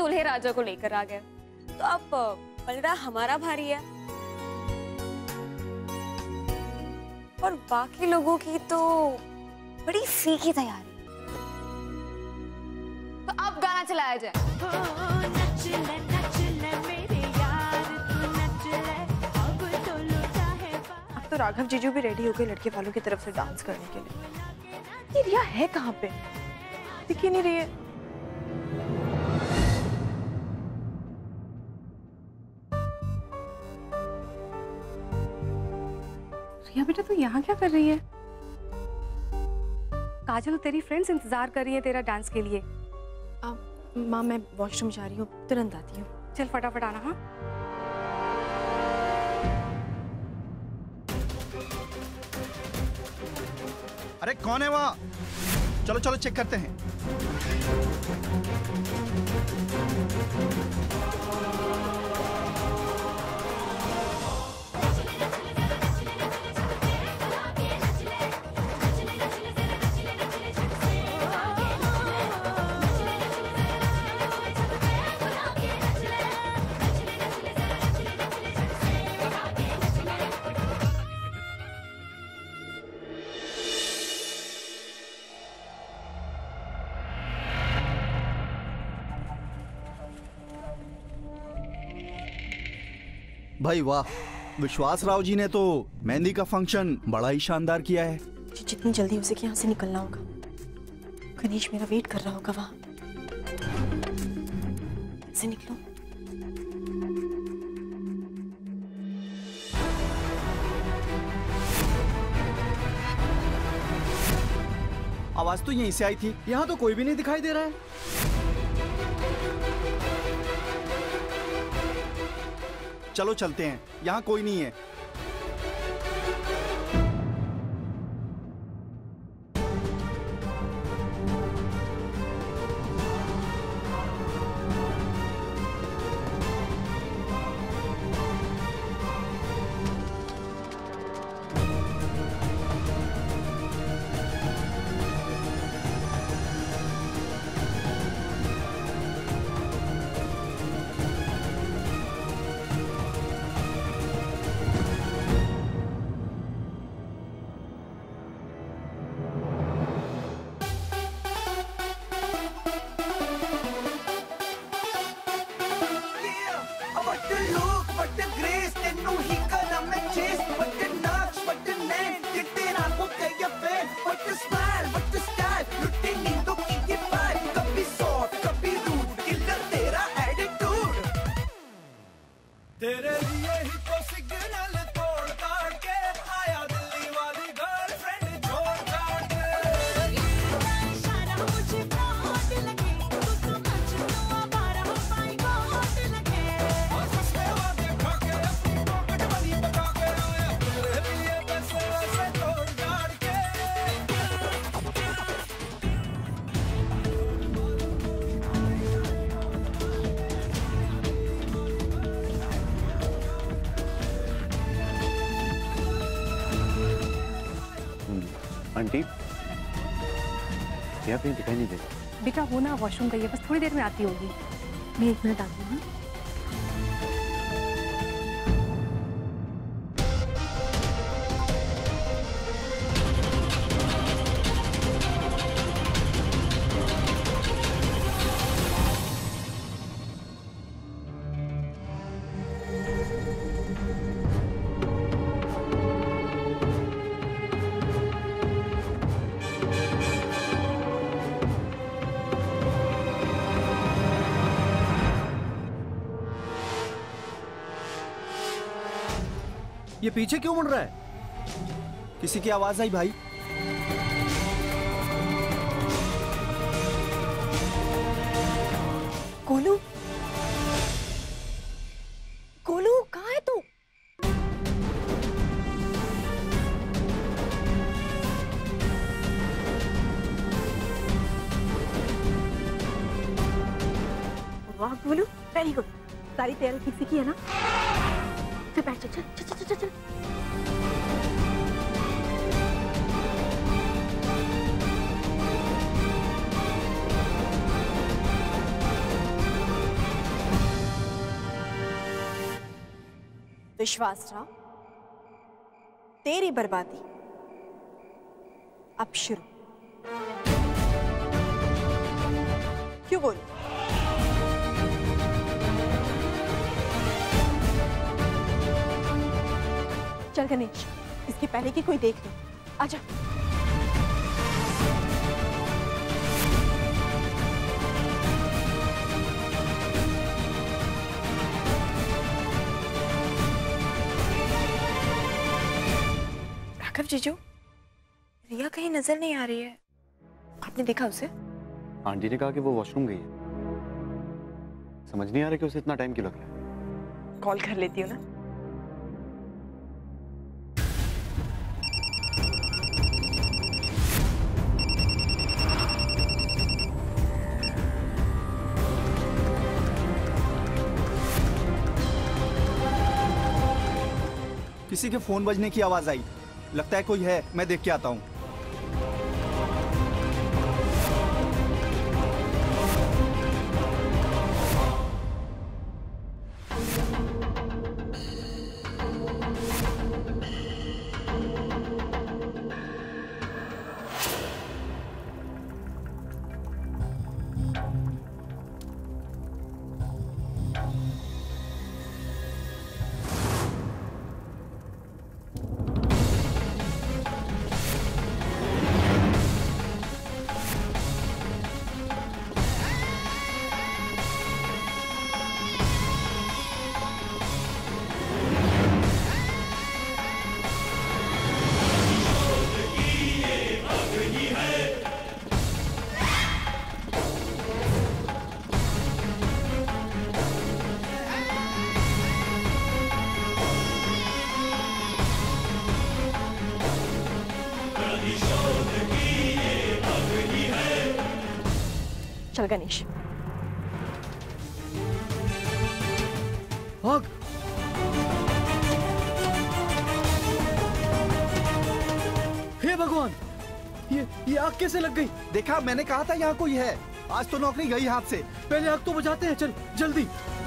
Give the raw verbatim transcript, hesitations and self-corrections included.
दूल्हे राजा को लेकर आ गए। तो अब पलड़ा हमारा भारी है और बाकी लोगों की तो बड़ी फीकी तैयारी। तो अब गाना चलाया जाए। नच ले, नच ले मेरे यार, तू नच ले, अब तो लुटा है। अब तो राघव जीजू भी रेडी हो गए लड़के वालों की तरफ से डांस करने के लिए। ये रिया है कहाँ पे? दिख ही नहीं रही है। रिया बेटा तू यहाँ क्या कर रही है? काजल तेरी फ्रेंड्स इंतजार कर रही है तेरा डांस के लिए। माँ मैं वॉशरूम जा रही हूँ, तुरंत आती हूँ। चल फटाफट आना। हाँ अरे कौन है वहाँ? चलो चलो चेक करते हैं। भाई वाह, विश्वास राव जी ने तो मेहंदी का फंक्शन बड़ा ही शानदार किया है। जितनी जल्दी हो सके यहाँ से निकलना होगा। गणेश मेरा वेट कर रहा होगा वहाँ। से निकलो। आवाज तो यहीं से आई थी, यहाँ तो कोई भी नहीं दिखाई दे रहा है। चलो चलते हैं, यहाँ कोई नहीं है। आंटी यहाँ कहीं दिखाई नहीं दे रहा। बेटा वो ना वॉशरूम गई है, बस थोड़ी देर में आती होगी। मैं एक मिनट आती हूँ। ये पीछे क्यों मुड़ रहा है? किसी की आवाज आई भाई। कोलू, कोलू कहाँ है तू? वाह कोलू, वेरी गुड। सारी तैयारी ठीक से की है ना? चल बैठ, चल चल चल चल चल। विश्वास राव, तेरी बर्बादी अब शुरू। क्यों बोलूं? चल गणेश, इसके पहले कि कोई देख ले, आजा। राघव जीजू, रिया कहीं नजर नहीं आ रही है, आपने देखा उसे? आंटी ने कहा कि वो वॉशरूम गई है। समझ नहीं आ रहा कि उसे इतना टाइम क्यों लग रहा है। कॉल कर लेती हूँ ना। किसी के फोन बजने की आवाज आई, लगता है कोई है, मैं देख के आता हूँ। चल गणेश। आग! हे भगवान, ये ये आग कैसे लग गई? देखा, मैंने कहा था यहाँ कोई है। आज तो नौकरी गई हाथ से। पहले आग तो बुझाते हैं, चल जल्दी।